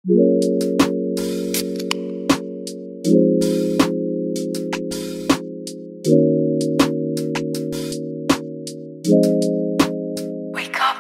Wake up.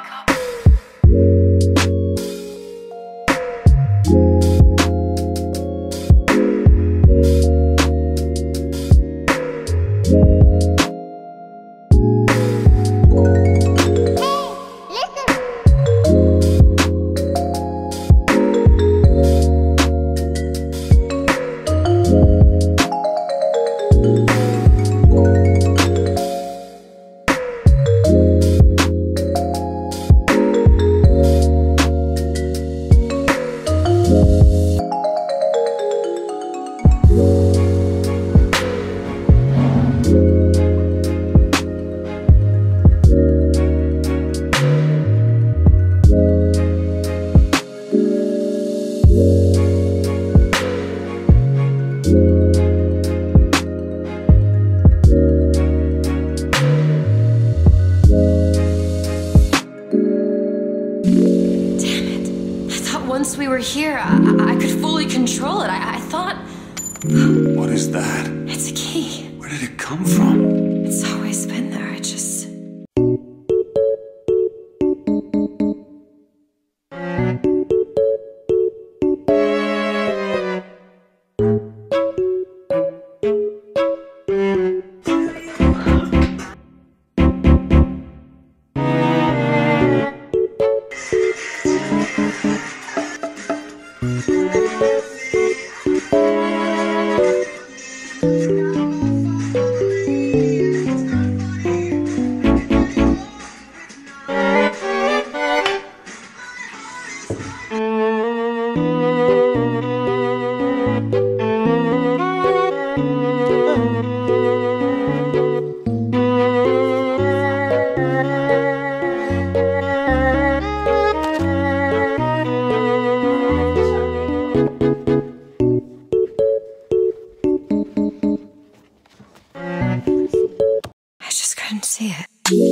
Once we were here, I could fully control it. I thought... What is that? It's a key. Where did it come from? It's always been there. I just... couldn't see it.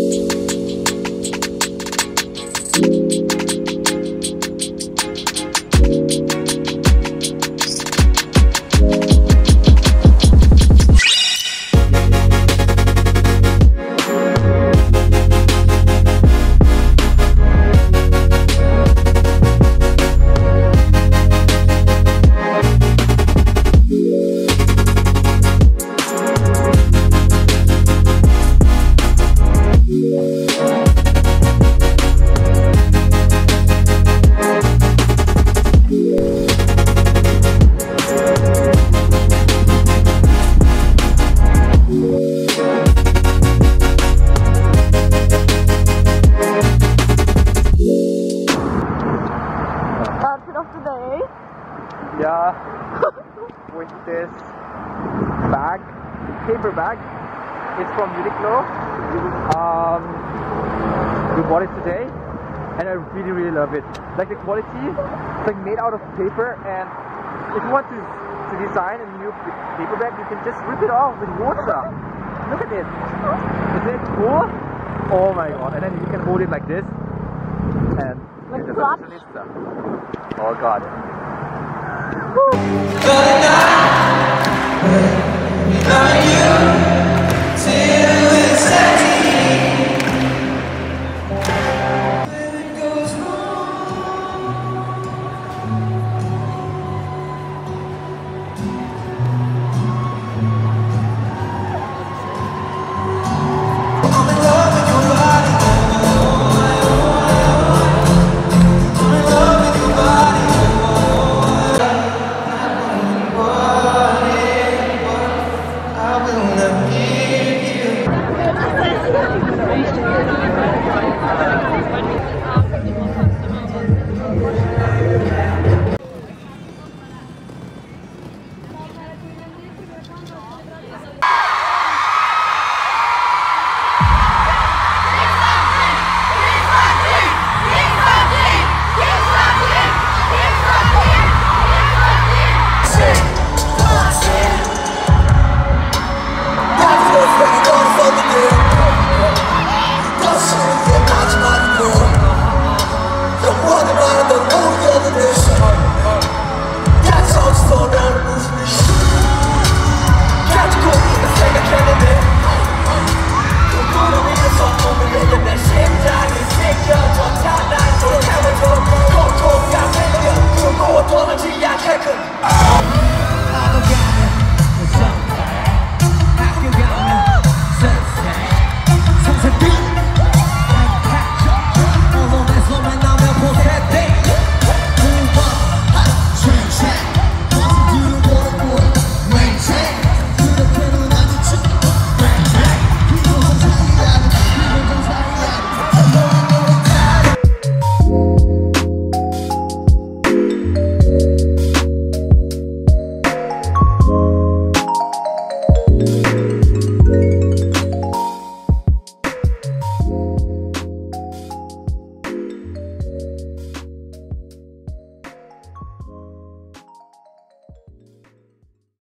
Yeah, with this bag, paper bag. It's from Uniqlo. We bought it today, and I really love it. Like the quality, it's like made out of paper, and if you want to design a new paper bag, you can just rip it off with water. Look at it. Isn't it cool? Oh my god! And then you can hold it like this, and like it's clutch. Oh god. Woo.